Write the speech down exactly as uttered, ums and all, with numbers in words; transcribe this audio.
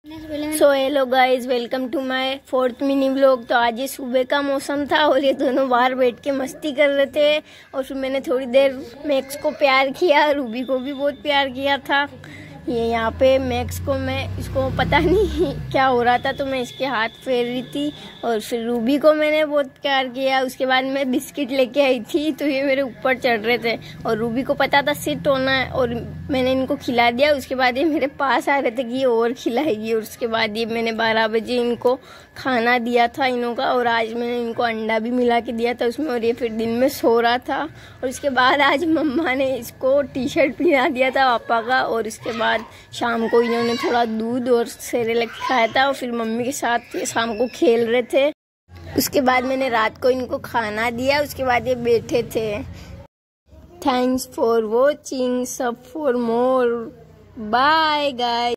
So hello guys, welcome to my fourth mini vlog. तो आज ये सुबह का मौसम था और ये दोनों बाहर बैठ के मस्ती कर रहे थे और फिर मैंने थोड़ी देर मैक्स को प्यार किया, रूबी को भी बहुत प्यार किया था। ये यहाँ पे मैक्स को मैं इसको पता नहीं क्या हो रहा था तो मैं इसके हाथ फेर रही थी और फिर रूबी को मैंने बहुत प्यार किया। उसके बाद मैं बिस्किट लेके आई थी तो ये मेरे ऊपर चढ़ रहे थे और रूबी को पता था सिट होना है और मैंने इनको खिला दिया। उसके बाद ये मेरे पास आ रहे थे कि ये और खिलाएगी और उसके बाद ये मैंने बारह बजे इनको खाना दिया था इनों का और आज मैंने इनको अंडा भी मिला के दिया था उसमें और ये फिर दिन में सो रहा था। और उसके बाद आज मम्मा ने इसको टी शर्ट पहना दिया था पापा का और उसके बाद शाम को इन्होंने थोड़ा दूध और सेरेलैक खाया था और फिर मम्मी के साथ शाम को खेल रहे थे। उसके बाद मैंने रात को इनको खाना दिया, उसके बाद ये बैठे थे। Thanks for watching, sub for more, bye guys.